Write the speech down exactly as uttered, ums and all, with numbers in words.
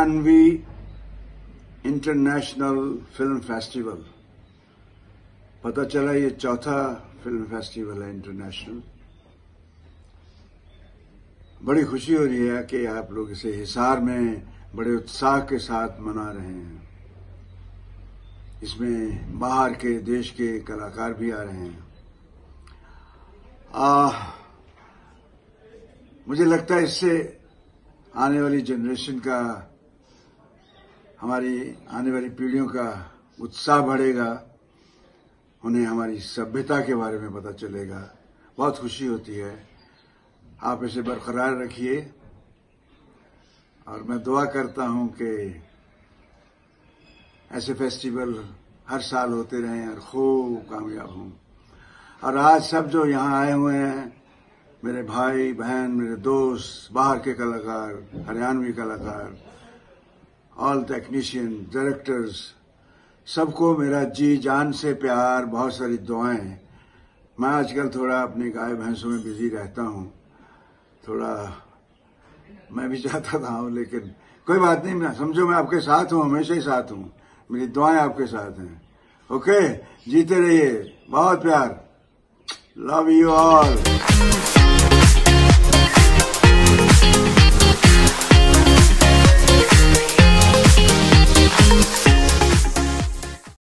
Haryanvi international film festival. पता चला ये चौथा फिल्म फेस्टिवल है इंटरनेशनल। बड़ी खुशी हो रही है कि आप लोग इसे हिसार में बड़े उत्साह के साथ मना रहे हैं। इसमें बाहर के देश के कलाकार भी आ रहे हैं। आ, मुझे लगता है इससे आने वाली जनरेशन का, हमारी आने वाली पीढ़ियों का उत्साह बढ़ेगा, उन्हें हमारी सभ्यता के बारे में पता चलेगा। बहुत खुशी होती है। आप इसे बरकरार रखिए और मैं दुआ करता हूं कि ऐसे फेस्टिवल हर साल होते रहें और खूब कामयाब हों। और आज सब जो यहाँ आए हुए हैं, मेरे भाई बहन, मेरे दोस्त, बाहर के कलाकार, हरियाणवी कलाकार, ऑल टेक्नीशियन, डायरेक्टर्स, सबको मेरा जी जान से प्यार, बहुत सारी दुआएं। मैं आजकल थोड़ा अपनी गाय भैंसों में बिजी रहता हूं, थोड़ा मैं भी चाहता था, लेकिन कोई बात नहीं, मैं समझो मैं आपके साथ हूं, हमेशा ही साथ हूं। मेरी दुआएं आपके साथ हैं। ओके, जीते रहिए, बहुत प्यार, लव यू ऑल।